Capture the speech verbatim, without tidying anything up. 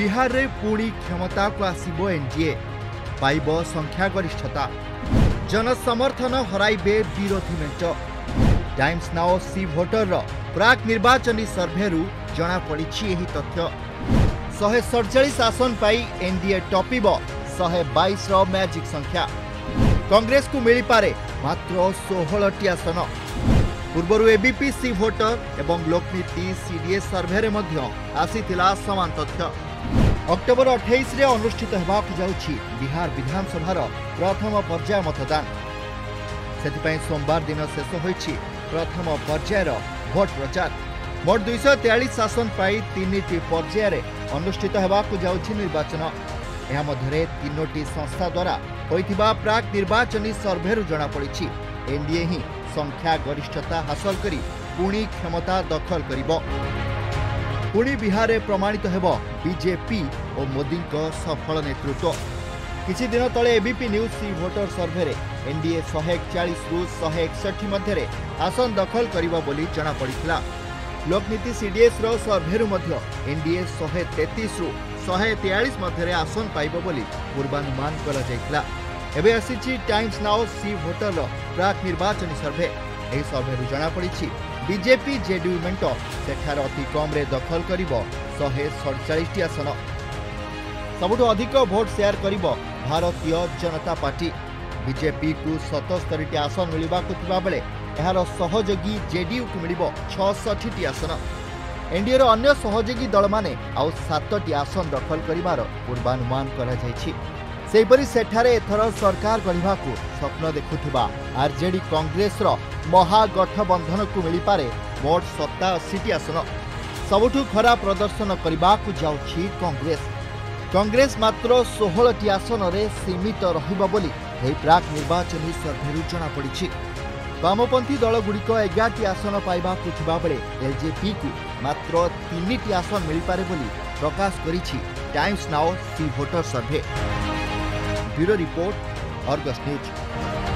बिहार रे पुणी क्षमता को आसीबो एनडीए पाइबो संख्या गरिष्ठता जनसमर्थन हराइबे विरोधी मेंट। टाइम्स नाउ सी भोटर रो प्राक निर्वाचनी सर्भेरु जना पड़िछि एही तथ्य। एक सौ सैंतालीस आसन पाई एनडीए टपिबो एक सौ बाईस रो मैजिक संख्या। कांग्रेस को मिली पारे मात्र सोलह टी आसन। पूर्वरु एबीपी सी भोटर एवं लोकनीति सीडीएस सर्भे रे मध्य आसीथिला समान तथ्य। अक्टोबर अट्ठाईस रे अनुष्ठित हेबाकु जाउछि बिहार विधानसभा प्रथम पर्याय मतदान। सेथिपई सोमवार दिन शेष होइछि प्रथम पर्यायर भोट प्रचार। मोट दुई सौ तेयालीस आसन पाई तीन टी पर्याय रे अनुष्ठित हेबाकु जाउछि निर्वाचन। एहा मध्यरे तीनोटी संस्था द्वारा होइथिबा प्राक निर्वाचनी सर्भेरु जଣା पड़िछि एनडीए ही संख्या गरिष्ठता हासिल करी पुणी क्षमता दखल करिबो। पुणी बिहार में प्रमाणित हेबो बीजेपी और मोदी को सफल नेतृत्व। किछि दिन तले ABP News C Voter survey रे एनडीए एक सौ इकचालीस रु एक सौ इकसठ मध्य आसन दखल करिबो बोली जଣା पड़िथिला। लोकनीति सीडीएस रो सर्भेरु मध्य एनडीए एक सौ तैंतीस रु एक सौ तैंतालीस मध्य आसन पाइबो बोली पूर्वानुमान करा जायतिला। एबे आसीछि टाइम्स नाउ सी भोटर रो प्राक निर्वाचनी सर्भे। एही सर्भेरु जଣା पड़िछि बीजेपी जेडीयू मेंट सेठार अति कम रे दखल करिबो एक सौ सैंतालीस टी आसन। सबुठु अधिक भोट शेयर करिबो भारतीय जनता पार्टी। बीजेपी को सतहत्तर टी आसन मिलिबाकु थिबा बेले एहार सहयोगी जेडीयू को मिलिबो छियासठ टी आसन। एनडीए रो अन्य सहयोगी दल माने आउ सात टी आसन दखल करिबार पूर्वानुमान करा जायछि। सेहिपरि सेठारे एथर सरकार गढ़िबाकु स्वप्न देखुथिबा आरजेडी कांग्रेस रो महागठबंधन को मिली पारे मोट सतासी टी आसन। सबुठु खराब प्रदर्शन करिबाकु जाउछि कांग्रेस। कांग्रेस मात्र सोलह टी आसन रे सीमित रहिबो बोली एही प्राक निर्वाचनी सर्भेरु जଣା पड़िछि। वामपंथी दल गुड़िक एगार टी आसन पाइबाकु थिबा बेले एलजेपी को मात्र तीन टी आसन मिली पारे बोली प्रकाश करिछि Times Now C Voter survey. Bureau report, Argus news.